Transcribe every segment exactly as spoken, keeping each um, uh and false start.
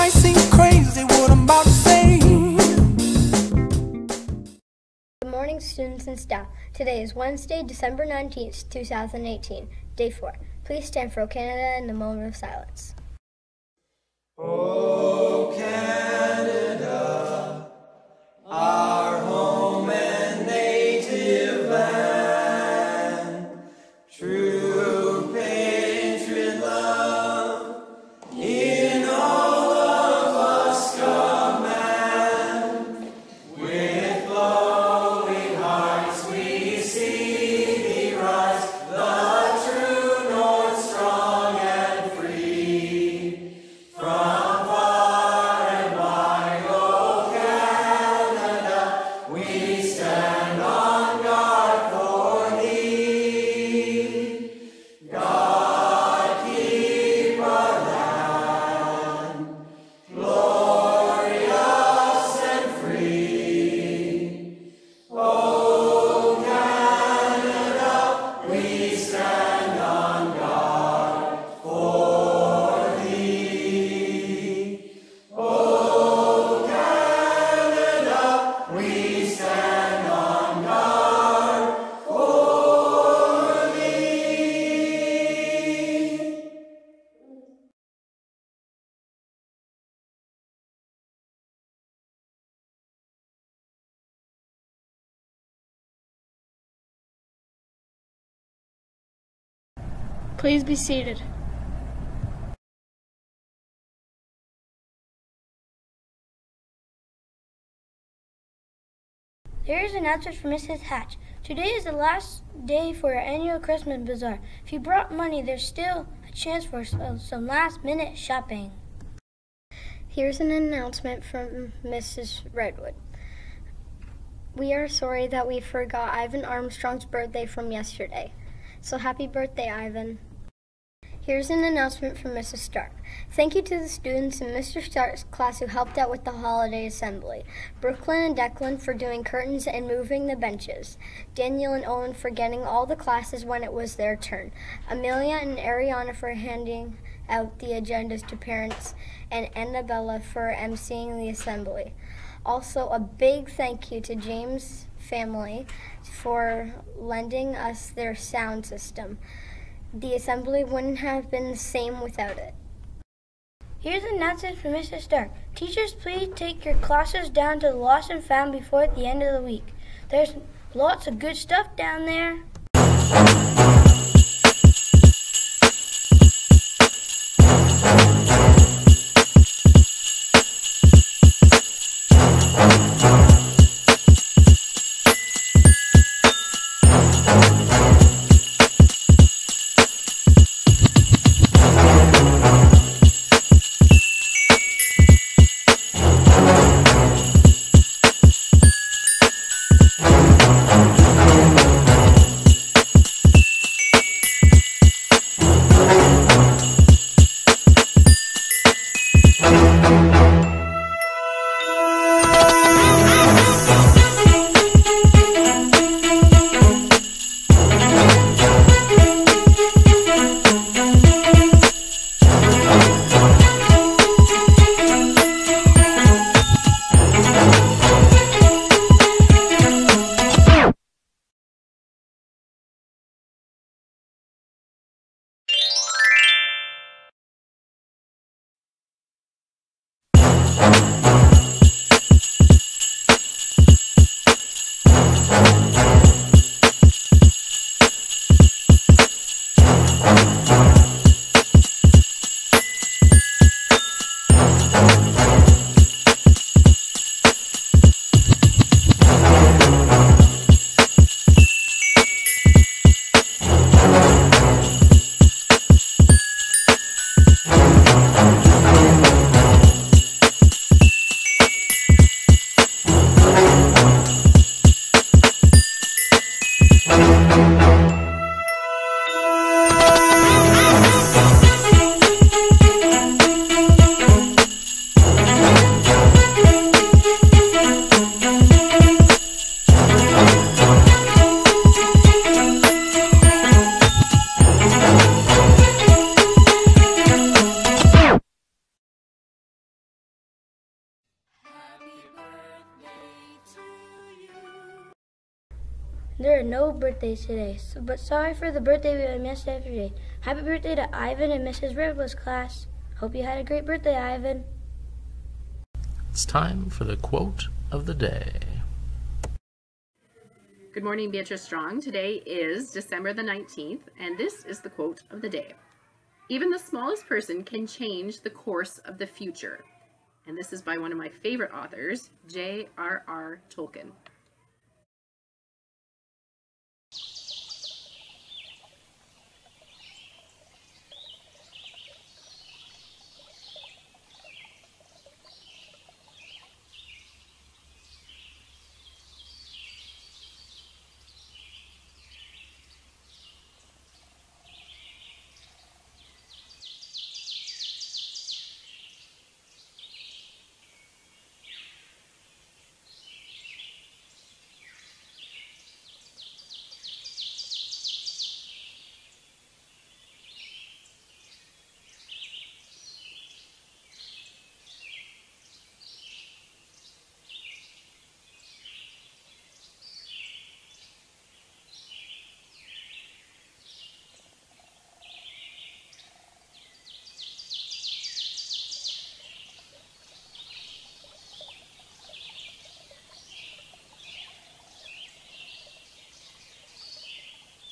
might seem crazy what I'm about to say. Good morning, students and staff. Today is Wednesday, December nineteenth, two thousand eighteen, day four. Please stand for O Canada in the moment of silence. O Canada, our home and native land, true patriot love in all of us command. With glowing hearts we see thee rise, the true north, strong and free. From far and wide, O Canada, we stand on guard for thee. God keep our land glorious and free. O Canada, we stand on guard for thee. O Canada, we stand on guard for thee. Please be seated. Here is an answer from Missus Hatch. Today is the last day for our annual Christmas bazaar. If you brought money, there's still a chance for some, some last-minute shopping. Here's an announcement from Missus Redwood. We are sorry that we forgot Ivan Armstrong's birthday from yesterday. So happy birthday, Ivan. Here's an announcement from Missus Stark. Thank you to the students in Mister Stark's class who helped out with the holiday assembly. Brooklyn and Declan for doing curtains and moving the benches. Daniel and Owen for getting all the classes when it was their turn. Amelia and Ariana for handing out the agendas to parents. And Annabella for emceeing the assembly. Also, a big thank you to James' family for lending us their sound system. The assembly wouldn't have been the same without it. Here's an announcement from Missus Stark. Teachers, please take your classes down to the Lost and Found before the end of the week. There's lots of good stuff down there. There are no birthdays today, so, but sorry for the birthday we missed yesterday. Happy birthday to Ivan and Missus Rivers' class. Hope you had a great birthday, Ivan. It's time for the quote of the day. Good morning, Beatrice Strong. Today is December the nineteenth, and this is the quote of the day. Even the smallest person can change the course of the future. And this is by one of my favorite authors, J R R Tolkien.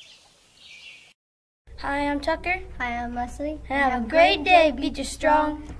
Hi, I'm Tucker. Hi, I'm Leslie. And have a great day, Beatrice Strong.